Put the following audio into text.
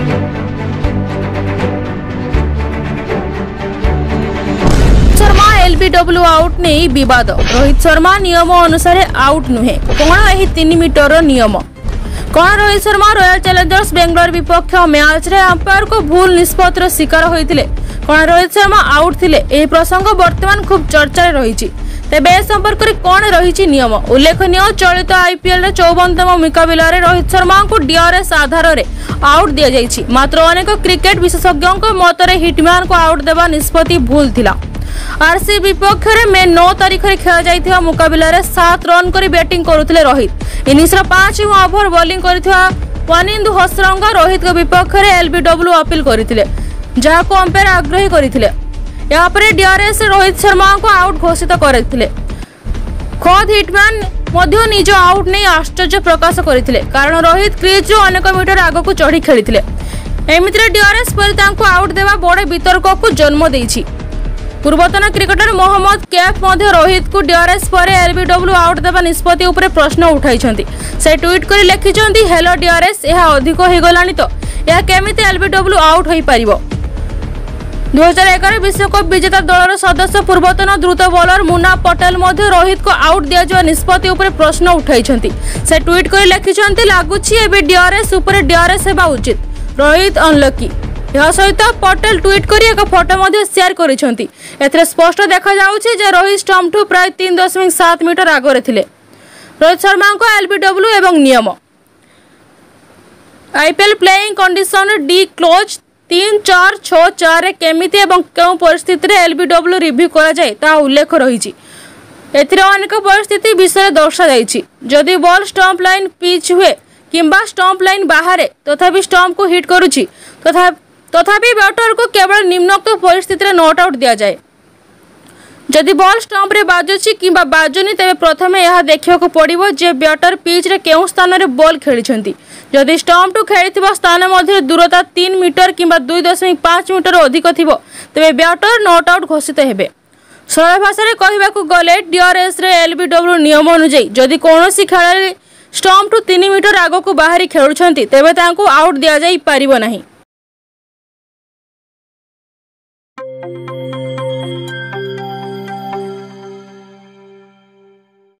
LBW out नहीं विवाद। रोहित शर्मा नियम अनुसार आउट नुहे। कौन यह 3 मीटर नियम? कौन रोहित शर्मा रॉयल चैलेंजर्स बेंगलोर विपक्ष मैच रे अंपायर को भूल निष्पत्तिर शिकार होते? कौन रोहित शर्मा आउट थिले? यह प्रसंग वर्तमान खूब चर्चा रही। तेबे ए संपर्क में कौन रही नियम? उल्लेखनीय चलित आईपीएल 54तम मुकाबला रोहित शर्मा को डीआरएस आधार में आउट दि जाइछि। मात्र अनेक क्रिकेट विशेषज्ञों मतरे हिटमैन को आउट देवा निष्पत्ति भूल थिला। आरसी विपक्ष में 9 तारीख में खेल जाइथिबा मुकाबला 7 रन कर बैटिंग करुथिले रोहित। इनिंग्स 5 ओवर बॉलिंग करथिबा वानिंदु हसरंग रोहित के विपक्ष में एलबीडब्ल्यू अपील करथिले, जहाको अंपायर आग्रही करथिले। यहाँ पर डीआरएस रोहित शर्मा को आउट घोषित करथिले। खुद हिटमैन मध्य निज आउट नहीं आश्चर्य प्रकाश करथिले, कारण रोहित क्रीज अनेक मीटर आग को चढ़ी खेलिथिले। एमितिरे डीआरएस पर तांको आउट देवा बड़े वितर्क को जन्म देइछि। पूर्वतन क्रिकेटर मोहम्मद कैफ मध्य रोहित को डीआरएस पर एलबीडब्ल्यू आउट देवा निष्पत्ति उपरे प्रश्न उठाइछन्ति। से ट्वीट कर लिखिछन्ति, हेलो डीआरएस, यह अधिक हो गलानी तो यह केमिति एलबीडब्ल्यू आउट होई परिबो। 2011 विश्वकप विजेता दलर सदस्य पूर्वतन द्रुत बॉलर मुन्ना पटेल मध्य रोहित को आउट दिया जावा निष्पत्ति उपरे प्रश्न उठाइछन्ति। से ट्वीट कर लिखिछन्ति, लागुछि एबे डीआरएस उपरे डीआरएस हेबा उचित, रोहित अनलकी। यह सहित पटेल ट्वीट कर एक फोटो मध्य शेयर करिसेंति। एथरे स्पष्ट देखा जाउछि जे रोहित स्टंप ठू प्राय 3.7 मीटर आगरे थिले। रोहित शर्मा को एलबीडब्ल्यू एवं नियम। IPL playing condition D clause 3-4-6-4 रे केमिति एवं केउ परिस्थिति रे एलबीडब्ल्यू रिव्यू करा जाय ता उल्लेख रहिछि। एथिरे अनेक परिस्थिति विषय दर्शा जाइछि। जदि बॉल स्टंप लाइन पिच हुए किंबा स्टंप लाइन बाहर तथापि स्टंप को हिट करूछि तथापि बैटर को केवल निम्नोक्त परिस्थिति रे नॉट आउट दिया जाए। जदि बॉल स्टंप रे बाजुछि किंबा बाजुनी तेबे प्रथमे यह देखिया को पड़िबो जे बैटर पिच रे केउ स्थान रे बॉल खेलिछन्ति। जदि स्टंप टू खेलिथिबा स्थान मध्य दूरता 3 मीटर किंबा 2.5 मीटर अधिक थिबो तेबे बैटर नॉट आउट घोषित हेबे। सरल भाषा रे कहिबाकू गले डीआरएस रे एलबीडब्ल्यू नियम अनुसार जदि कोनोसी खेलाड़ी स्टंप टू 3 मीटर आगो को बाहरी खेलुछन्ति तेबे तांको आउट दिया जाई परिबो नाही।